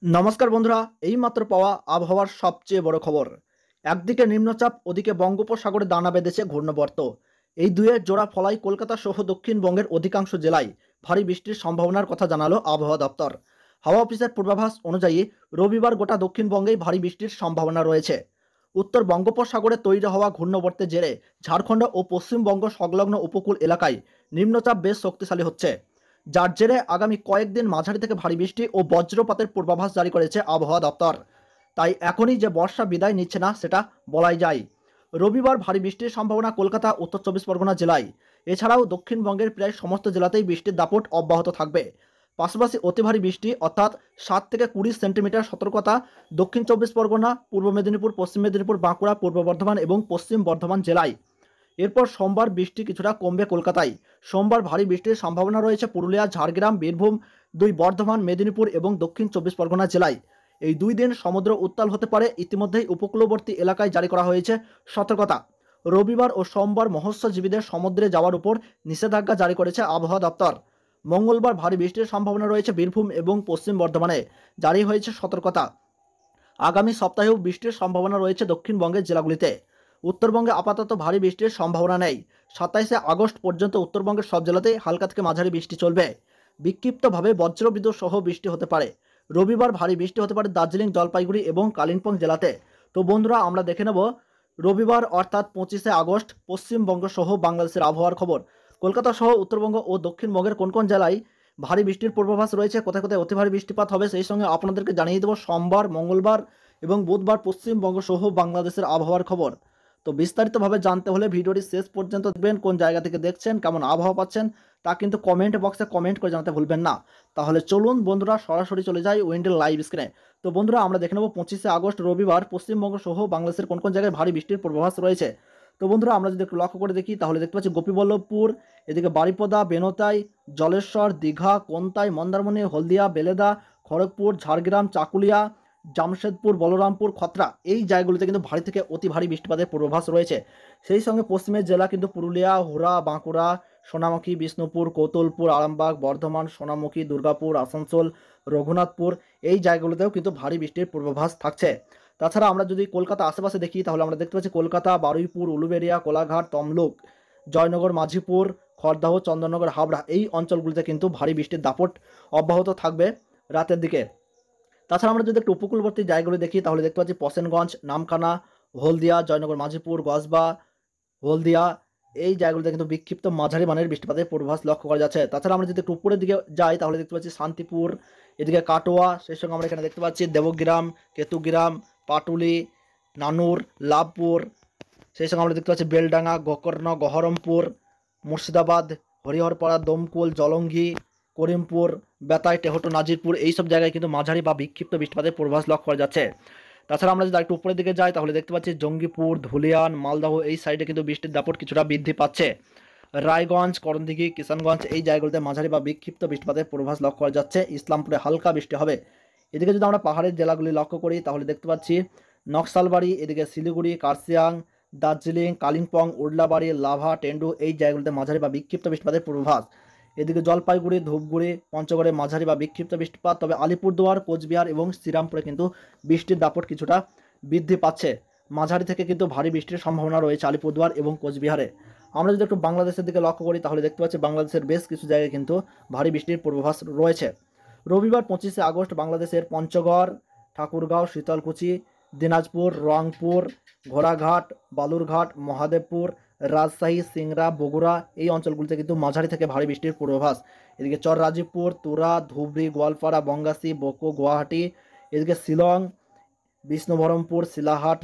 নমস্কার বন্ধুরা, এইমাত্র পাওয়া আবহাওয়ার সবচেয়ে বড় খবর। একদিকে নিম্নচাপ, ওদিকে বঙ্গোপসাগরে দানা বেঁধেছে ঘূর্ণাবর্ত। এই দুয়ের জোড়া ফলায় কলকাতা সহ দক্ষিণবঙ্গের অধিকাংশ জেলায় ভারী বৃষ্টির সম্ভাবনার কথা জানালো আবহাওয়া দপ্তর। হাওয়া অফিসের পূর্বাভাস অনুযায়ী রবিবার গোটা দক্ষিণবঙ্গেই ভারী বৃষ্টির সম্ভাবনা রয়েছে। উত্তর বঙ্গোপসাগরে তৈরি হওয়া ঘূর্ণাবর্তের জেরে ঝাড়খণ্ড ও পশ্চিমবঙ্গ সংলগ্ন উপকূল এলাকায় নিম্নচাপ বেশ শক্তিশালী হচ্ছে, যার জেরে আগামী কয়েকদিন মাঝারি থেকে ভারী বৃষ্টি ও বজ্রপাতের পূর্বাভাস জারি করেছে আবহাওয়া দপ্তর। তাই এখনই যে বর্ষা বিদায় নিচ্ছে না সেটা বলাই যায়। রবিবার ভারী বৃষ্টির সম্ভাবনা কলকাতা, উত্তর চব্বিশ পরগনা জেলায়। এছাড়াও দক্ষিণবঙ্গের প্রায় সমস্ত জেলাতেই বৃষ্টির দাপট অব্যাহত থাকবে। পাশাপাশি অতি ভারী বৃষ্টি অর্থাৎ 7 থেকে 20 সেন্টিমিটার সতর্কতা দক্ষিণ চব্বিশ পরগনা, পূর্ব মেদিনীপুর, পশ্চিম মেদিনীপুর, বাঁকুড়া, পূর্ব বর্ধমান এবং পশ্চিম বর্ধমান জেলায়। এরপর সোমবার বৃষ্টি কিছুটা কমবে কলকাতায়। সোমবার ভারী বৃষ্টির সম্ভাবনা রয়েছে পুরুলিয়া, ঝাড়গ্রাম, বীরভূম, বর্ধমান, মেদিনীপুর এবং দক্ষিণ চব্বিশ পরগনা জেলায়। এই 2 দিন সমুদ্র উত্তাল হতে পারে। ইতিমধ্যেই উপকূলবর্তী এলাকায় জারি করা হয়েছে সতর্কতা। রবিবার ও সোমবার মৎস্যজীবীদের সমুদ্রে যাওয়ার উপর নিষেধাজ্ঞা জারি করেছে আবহাওয়া দপ্তর। মঙ্গলবার ভারী বৃষ্টির সম্ভাবনা রয়েছে বীরভূম এবং পশ্চিম বর্ধমানে, জারি হয়েছে সতর্কতা। আগামী সপ্তাহেও বৃষ্টির সম্ভাবনা রয়েছে দক্ষিণবঙ্গের জেলাগুলিতে। উত্তরবঙ্গে আপাতত ভারী বৃষ্টির সম্ভাবনা নেই। 27শে আগস্ট পর্যন্ত উত্তরবঙ্গের সব জেলাতেই হালকা থেকে মাঝারি বৃষ্টি চলবে। বিক্ষিপ্তভাবে বজ্রবিদ্যুৎ সহ বৃষ্টি হতে পারে। রবিবার ভারী বৃষ্টি হতে পারে দার্জিলিং, জলপাইগুড়ি এবং কালিম্পং জেলাতে। তো বন্ধুরা, আমরা দেখে নেব রবিবার অর্থাৎ 25শে আগস্ট পশ্চিমবঙ্গ সহ বাংলাদেশের আবহাওয়ার খবর। কলকাতা সহ উত্তরবঙ্গ ও দক্ষিণবঙ্গের কোন কোন জেলায় ভারী বৃষ্টির পূর্বাভাস রয়েছে, কোথায় কোথায় অতি ভারী বৃষ্টিপাত হবে, সেই সঙ্গে আপনাদেরকে জানিয়ে দেবো সোমবার, মঙ্গলবার এবং বুধবার পশ্চিমবঙ্গ সহ বাংলাদেশের আবহাওয়ার খবর। তো বিস্তারিতভাবে জানতে হলে ভিডিওটি শেষ পর্যন্ত দেখবেন। কোন জায়গা থেকে দেখছেন, কেমন আবহাওয়া পাচ্ছেন তা কিন্তু কমেন্ট বক্সে কমেন্ট করে জানাতে ভুলবেন না। তাহলে চলুন বন্ধুরা, সরাসরি চলে যাই উইন্ডের লাইভ স্ক্রিনে। তো বন্ধুরা, আমরা দেখে নেব 25শে আগস্ট রবিবার পশ্চিমবঙ্গ সহ বাংলাদেশের কোন কোন জায়গায় ভারী বৃষ্টির পূর্বাভাস রয়েছে। তো বন্ধুরা, আমরা যদি একটু লক্ষ্য করে দেখি তাহলে দেখতে পাচ্ছি গোপীবল্লভপুর, এদিকে বারিপদা, বেনতাই, জলেশ্বর, দীঘা, কোন্তাই, মন্দারমণি, হলদিয়া, বেলেদা, খড়গপুর, ঝাড়গ্রাম, চাকুলিয়া, জামশেদপুর, বলরামপুর, খত্রা, এই জায়গাগুলিতে কিন্তু ভারী থেকে অতি ভারী বৃষ্টিপাতের পূর্বাভাস রয়েছে। সেই সঙ্গে পশ্চিমের জেলা কিন্তু পুরুলিয়া, হুরা, বাঁকুড়া, সোনামুখী, বিষ্ণুপুর, কৌতলপুর, আরামবাগ, বর্ধমান, সোনামুখী, দুর্গাপুর, আসানসোল, রঘুনাথপুর, এই জায়গাগুলোতেও কিন্তু ভারী বৃষ্টির পূর্বাভাস থাকছে। তাছাড়া আমরা যদি কলকাতা আশেপাশে দেখি তাহলে আমরা দেখতে পাচ্ছি কলকাতা, বারুইপুর, উলুবেড়িয়া, কোলাঘাট, তমলুক, জয়নগর, মাঝিপুর, খড়দহ, চন্দননগর, হাবড়া, এই অঞ্চলগুলিতে কিন্তু ভারী বৃষ্টির দাপট অব্যাহত থাকবে রাতের দিকে। তাছাড়া আমরা যদি একটু উপকূলবর্তী জায়গাগুলো দেখি তাহলে দেখতে পাচ্ছি পশেনগঞ্জ, নামখানা, হলদিয়া, জয়নগর, মাঝিপুর, গসবা, হলদিয়া, এই জায়গাগুলোতে কিন্তু বিক্ষিপ্ত মাঝারি মানের বৃষ্টিপাতের পূর্বাভাস লক্ষ্য করা যাচ্ছে। তাছাড়া আমরা যদি একটু উপরের দিকে যাই তাহলে দেখতে পাচ্ছি শান্তিপুর, এদিকে কাটোয়া, সেই সঙ্গে আমরা এখানে দেখতে পাচ্ছি দেবগ্রাম, কেতুগ্রাম, পাটুলি, নানুর, লাভপুর, সেই সঙ্গে আমরা দেখতে পাচ্ছি বেলডাঙ্গা, গোকর্ণ, গহরমপুর, মুর্শিদাবাদ, হরিহরপাড়া, দমকুল, জলঙ্গি, করিমপুর, বেতাই, টেহটু, নাজিরপুর, এই সব জায়গায় কিন্তু মাঝারি বা বিক্ষিপ্ত বৃষ্টিপাতের পূর্বাভাস লক্ষ্য করা যাচ্ছে। তাছাড়া আমরা যদি একটু উপরের দিকে যাই তাহলে দেখতে পাচ্ছি জঙ্গিপুর, ধুলিয়ান, মালদহ, এই সাইডে কিন্তু বৃষ্টির দাপট কিছুটা বৃদ্ধি পাচ্ছে। রায়গঞ্জ, করণদিঘি, কিষানগঞ্জ, এই জায়গাগুলোতে মাঝারি বা বিক্ষিপ্ত বৃষ্টিপাতের পূর্বাভাস লক্ষ্য করা যাচ্ছে। ইসলামপুরে হালকা বৃষ্টি হবে। এদিকে যদি আমরা পাহাড়ের জেলাগুলি লক্ষ্য করি তাহলে দেখতে পাচ্ছি নকশালবাড়ি, এদিকে শিলিগুড়ি, কার্শিয়াং, দার্জিলিং, কালিম্পং, উডলাবাড়ি, লাভা, টেন্ডু, এই জায়গাগুলোতে মাঝারি বা বিক্ষিপ্ত বৃষ্টিপাতের পূর্বাভাস। এদিকে জলপাইগুড়ি, ধূপগুড়ি, পঞ্চগড়ে মাঝারি বা বিক্ষিপ্ত বৃষ্টিপাত। তবে আলিপুরদুয়ার, কোচবিহার এবং শ্রীরামপুরে কিন্তু বৃষ্টির দাপট কিছুটা বৃদ্ধি পাচ্ছে। মাঝারি থেকে কিন্তু ভারী বৃষ্টির সম্ভাবনা রয়েছে আলিপুরদুয়ার এবং কোচবিহারে। আমরা যদি একটু বাংলাদেশের দিকে লক্ষ্য করি তাহলে দেখতে পাচ্ছি বাংলাদেশের বেশ কিছু জায়গায় কিন্তু ভারী বৃষ্টির পূর্বাভাস রয়েছে। রবিবার 25শে আগস্ট বাংলাদেশের পঞ্চগড়, ঠাকুরগাঁও, শীতলকুচি, দিনাজপুর, রংপুর, ঘোড়াঘাট, বালুরঘাট, মহাদেবপুর, রাজশাহী, সিংড়া, বগুড়া, এই অঞ্চলগুলিতে কিন্তু মাঝারি থেকে ভারী বৃষ্টির পূর্বাভাস। এদিকে চর রাজীবপুর, তুরা, ধুবড়ি, গোয়ালপাড়া, বঙ্গাসী, বকো, গুয়াহাটি, এদিকে শিলং, বিষ্ণুবহরমপুর, শিলাহাট,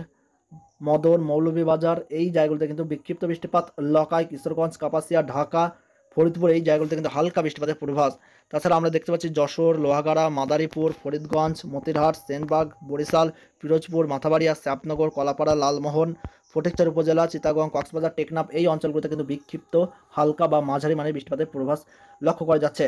মদন, মৌলভীবাজার, এই জায়গাগুলোতে কিন্তু বিক্ষিপ্ত বৃষ্টিপাত। লকাই, কিশোরগঞ্জ, কাপাসিয়া, ঢাকা, ফরিদপুর, এই জায়গাগুলোতে কিন্তু হালকা বৃষ্টিপাতের পূর্বাভাস। তাছাড়া আমরা দেখতে পাচ্ছি যশোর, লোহাগাড়া, মাদারীপুর, ফরিদগঞ্জ, মতিরহাট, সেনবাগ, বরিশাল, পিরোজপুর, মাথাবাড়িয়া, শ্যাপনগর, কলাপাড়া, লালমোহন, ফটিকছড়ি উপজেলা, চিটাগং, কক্সবাজার, টেকনাফ, এই অঞ্চলগুলোতে কিন্তু বিক্ষিপ্ত হালকা বা মাঝারি মানের বৃষ্টিপাতের পূর্বাভাস লক্ষ্য করা যাচ্ছে।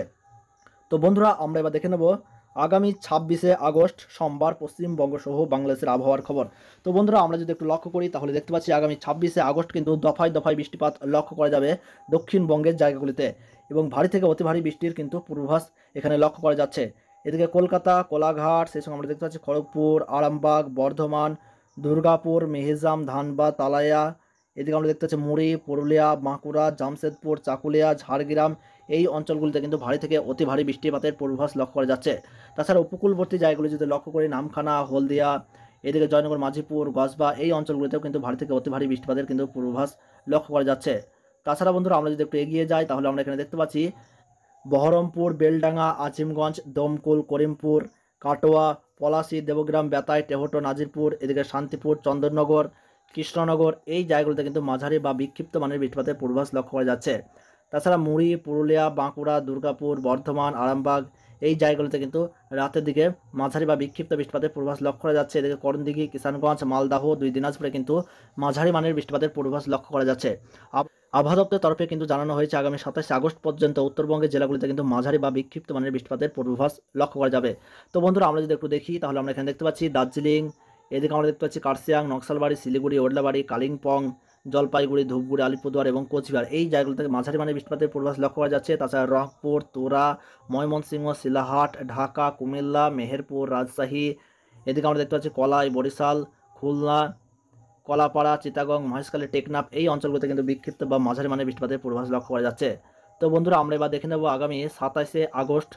তো বন্ধুরা, আমরা এবার দেখে নেব আগামী 26শে আগস্ট সোমবার পশ্চিমবঙ্গ সহ বাংলাদেশের আবহাওয়ার খবর। তো বন্ধুরা, আমরা যদি একটু লক্ষ্য করি তাহলে দেখতে পাচ্ছি আগামী 26শে আগস্ট কিন্তু দফায় দফায় বৃষ্টিপাত লক্ষ্য করা যাবে দক্ষিণবঙ্গের জায়গাগুলিতে, এবং ভারী থেকে অতি ভারী বৃষ্টির কিন্তু পূর্বাভাস এখানে লক্ষ্য করা যাচ্ছে। এদিকে কলকাতা, কোলাঘাট, সেই সঙ্গে আমরা দেখতে পাচ্ছি খড়গপুর, আরামবাগ, বর্ধমান, দুর্গাপুর, মেহিজাম, ধানবাদ, তালাইয়া, এদিকে আমরা দেখতে পাচ্ছি মুড়ি, পুরুলিয়া, বাঁকুড়া, জামশেদপুর, চাকুলিয়া, ঝাড়গ্রাম, এই অঞ্চলগুলিতে কিন্তু ভারী থেকে অতি ভারী বৃষ্টিপাতের পূর্বাভাস লক্ষ্য করা যাচ্ছে। তাছাড়া উপকূলবর্তী জায়গাগুলি যদি লক্ষ্য করি, নামখানা, হলদিয়া, এদিকে জয়নগর, মাঝিপুর, গসবা, এই অঞ্চলগুলিতেও কিন্তু ভারী থেকে অতি ভারী বৃষ্টিপাতের কিন্তু পূর্বাভাস লক্ষ্য করা যাচ্ছে। তাছাড়া বন্ধুরা আমরা যদি একটু এগিয়ে যাই তাহলে আমরা এখানে দেখতে পাচ্ছি বহরমপুর, বেলডাঙ্গা, আজিমগঞ্জ, দমকুল, করিমপুর, কাটোয়া, পলাশী, দেবগ্রাম, বেতাই, টেহটো, নাজিরপুর, এদিকে শান্তিপুর, চন্দননগর, কৃষ্ণনগর, এই জায়গাগুলোতে কিন্তু মাঝারি বা বিক্ষিপ্ত মানের বৃষ্টিপাতের পূর্বাভাস লক্ষ্য করা যাচ্ছে। তাছাড়া মুড়ি, পুরুলিয়া, বাঁকুড়া, দুর্গাপুর, বর্ধমান, আরামবাগ, এই জায়গাগুলোতে কিন্তু রাতের দিকে মাঝারি বা বিক্ষিপ্ত বৃষ্টিপাতের পূর্বাভাস লক্ষ্য করা যাচ্ছে। এদিকে করণদিঘি, কিষানগঞ্জ, মালদাহ, দিনাজপুরে কিন্তু মাঝারি মানের বৃষ্টিপাতের পূর্বাভাস লক্ষ্য করা যাচ্ছে। আবহাওয়া দপ্তরের তরফে কিন্তু জানানো হয়েছে আগামী 27 আগস্ট পর্যন্ত উত্তরবঙ্গের জেলাগুলিতে কিন্তু মাঝারি বা বিক্ষিপ্ত মানের বৃষ্টিপাতের পূর্বাভাস লক্ষ্য করা যাবে। তো বন্ধুরা আমরা যদি একটু দেখি তাহলে আমরা এখানে দেখতে পাচ্ছি দার্জিলিং, এদিকে আমরা দেখতে পাচ্ছি কার্শিয়াং, নকশালবাড়ি, শিলিগুড়ি, ওডলাবাড়ি, কালিম্পং, জলপাইগুড়ি, ধূপগুড়ি, আলিপুরদুয়ার এবং কোচবিহার, এই জায়গাগুলোতে মাঝারি মানের বৃষ্টিপাতের পূর্বাভাস লক্ষ্য করা যাচ্ছে। তাছাড়া রংপুর, তুরা, ময়মনসিংহ, শিলাহাট, ঢাকা, কুমিল্লা, মেহেরপুর, রাজশাহী, এদিকে আমরা দেখতে পাচ্ছি কলাই, বরিশাল, খুলনা, কলাপাড়া, চিটাগং, মহেশখালী, টেকনাফ, এই অঞ্চলগুলোতে কিন্তু বিক্ষিপ্ত বা মাঝারি মানের বৃষ্টিপাতের পূর্বাভাস লক্ষ্য করা যাচ্ছে। তো বন্ধুরা আমরা এবার দেখে নেব আগামী 27 আগস্ট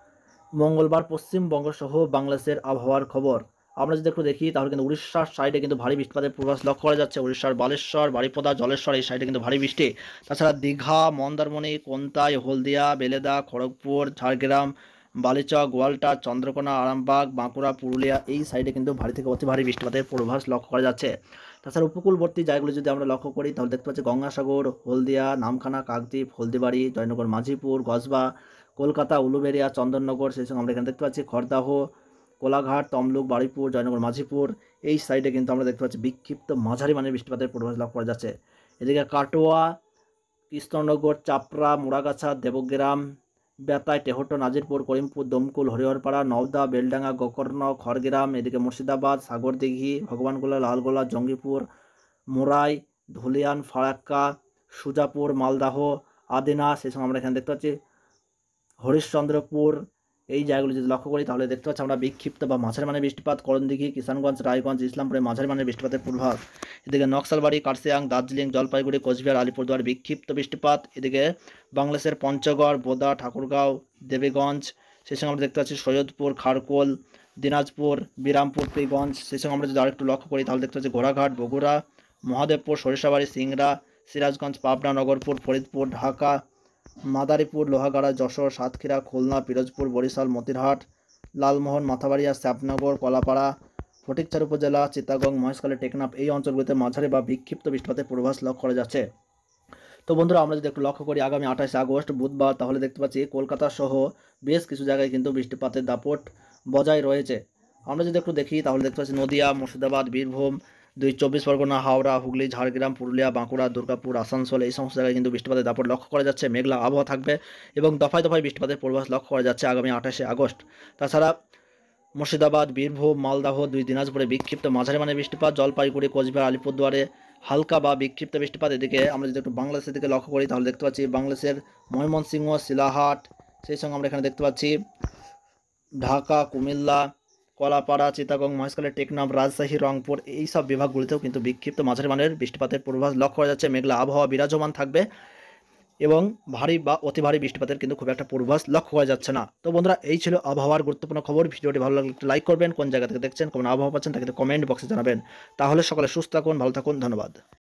মঙ্গলবার পশ্চিমবঙ্গ সহ বাংলাদেশের আবহাওয়ার খবর। আমরা যদি একটু দেখি তাহলে কিন্তু উড়িষ্যার সাইডে কিন্তু ভারী বৃষ্টিপাতের পূর্বাভাস লক্ষ্য করা যাচ্ছে। উড়িষ্যার বালেশ্বর, বারিপদা, জলেশ্বর, এই সাইডে কিন্তু ভারী বৃষ্টি। তাছাড়া দীঘা, মন্দারমণি, কোন্তাই, হলদিয়া, বেলেদা, খড়গপুর, ঝাড়গ্রাম, বালিচক, গোয়ালটা, চন্দ্রকোনা, আরামবাগ, বাঁকুড়া, পুরুলিয়া, এই সাইডে কিন্তু ভারী থেকে অতি ভারী বৃষ্টিপাতের পূর্বাভাস লক্ষ্য করা যাচ্ছে। তাছাড়া উপকূলবর্তী জায়গাগুলো যদি আমরা লক্ষ্য করি তাহলে দেখতে পাচ্ছি গঙ্গাসাগর, হলদিয়া, নামখানা, কাকদ্বীপ, হলদিবাড়ি, জয়নগর, মাঝিপুর, গসবা, কলকাতা, উলুবেড়িয়া, চন্দননগর, সেই সঙ্গে আমরা এখানে দেখতে পাচ্ছি খড়দাহ, কোলাঘাট, তমলুক, বারুইপুর, জয়নগর, মাঝিপুর, এই সাইডে কিন্তু আমরা দেখতে পাচ্ছি বিক্ষিপ্ত মাঝারি মানের বৃষ্টিপাতের পূর্বাভাস লক্ষ্য করা যাচ্ছে। এদিকে কাটোয়া, কৃষ্ণনগর, চাপড়া, মুড়াগাছা, দেবগ্রাম, বেতাই, টেহটো, নাজিরপুর, করিমপুর, দমকুল, হরিহরপাড়া, নওদা, বেলডাঙ্গা, গোকর্ণ, খড়গ্রাম, এদিকে মুর্শিদাবাদ, সাগরদিঘি, ভগবানগোলা, লালগোলা, জঙ্গিপুর, মোরাই, ধুলিয়ান, ফারাক্কা, সুজাপুর, মালদাহ, আদিনা, সেই সময় আমরা এখানে দেখতে পাচ্ছি হরিশ্চন্দ্রপুর, এই জায়গাগুলো যদি লক্ষ্য করি তাহলে দেখতে পাচ্ছি আমরা বিক্ষিপ্ত বা মাঝারি মানের বৃষ্টিপাত। করণদিঘি, কিষানগঞ্জ, রায়গঞ্জ, ইসলামপুরে মাঝারি মানের বৃষ্টিপাতের পূর্বাভাস। এদিকে নকশালবাড়ি, কার্শিয়াং, দার্জিলিং, জলপাইগুড়ি, কোচবিহার, আলিপুরদুয়ার বিক্ষিপ্ত বৃষ্টিপাত। এদিকে বাংলাদেশের পঞ্চগড়, বোদা, ঠাকুরগাঁও, দেবীগঞ্জ, সেই সঙ্গে আমরা দেখতে পাচ্ছি সৈয়দপুর, খারকোল, দিনাজপুর, বিরামপুর, পীরগঞ্জ, সেই সঙ্গে আমরা যদি আরেকটু লক্ষ্য করি তাহলে দেখতে পাচ্ছি ঘোড়াঘাট, বগুড়া, মহাদেবপুর, সরিষাবাড়ি, সিংড়া, সিরাজগঞ্জ, পাবনা, নগরপুর, ফরিদপুর, ঢাকা, মাদারীপুর, লোহাগাড়া, যশোর, সাতক্ষীরা, খুলনা, পিরোজপুর, বরিশাল, মতিরহাট, লালমোহন, মাথাবাড়িয়া, শ্যামনগর, কলাপাড়া, ফটিকছড়ি উপজেলা, চিটাগং, মহেশখালী, টেকনাফ, এই অঞ্চলগুলিতে মাঝারি বা বিক্ষিপ্ত বৃষ্টিপাতের পূর্বাভাস লক্ষ্য করা যাচ্ছে। তো বন্ধুরা আমরা যদি একটু লক্ষ্য করি আগামী 28 আগস্ট বুধবার তাহলে দেখতে পাচ্ছি কলকাতা সহ বেশ কিছু জায়গায় কিন্তু বৃষ্টিপাতের দাপট বজায় রয়েছে। আমরা যদি একটু দেখি তাহলে দেখতে পাচ্ছি নদিয়া, মুর্শিদাবাদ, বীরভূম, 24 পরগনা, হাওড়া, হুগলি, ঝাড়গ্রাম, পুরুলিয়া, বাঁকুড়া, দুর্গাপুর, আসানসোল, এই সমস্ত জায়গায় কিন্তু বৃষ্টিপাতের দাপট লক্ষ্য করা যাচ্ছে। মেঘলা আবহাওয়া থাকবে এবং দফায় দফায় বৃষ্টিপাতের পূর্বাভাস লক্ষ্য করা যাচ্ছে আগামী 28 আগস্ট। তাছাড়া মুর্শিদাবাদ, বীরভূম, মালদাহ, দিনাজপুরে বিক্ষিপ্ত মাঝারি মানের বৃষ্টিপাত। জলপাইগুড়ি, কোচবিহার, আলিপুরদুয়ারে হালকা বা বিক্ষিপ্ত বৃষ্টিপাত। এদিকে আমরা যদি একটু বাংলাদেশের দিকে লক্ষ্য করি তাহলে দেখতে পাচ্ছি বাংলাদেশের ময়মনসিংহ, শিলাহাট, সেই সঙ্গে আমরা এখানে দেখতে পাচ্ছি ঢাকা, কুমিল্লা, কলাপাড়া, চিটাগং, মহেশখালী, টেকনাফ, রাজশাহী, রংপুর, এই সব বিভাগগুলিতেও কিন্তু বিক্ষিপ্ত মাঝারি মানের বৃষ্টিপাতের পূর্বাভাস লক্ষ্য করা যাচ্ছে। মেঘলা আবহাওয়া বিরাজমান থাকবে এবং ভারী বা অতি ভারী বৃষ্টিপাতের কিন্তু খুব একটা পূর্বাভাস লক্ষ্য করা যাচ্ছে না। তো বন্ধুরা এই ছিল আবহাওয়ার গুরুত্বপূর্ণ খবর। ভিডিওটি ভালো লাগলে একটু লাইক করবেন, কোন জায়গা থেকে দেখছেন, কোন আবহাওয়া পাচ্ছেন তাকে কমেন্ট বক্সে জানাবেন। তাহলে সকালে সুস্থ থাকুন, ভালো থাকুন, ধন্যবাদ।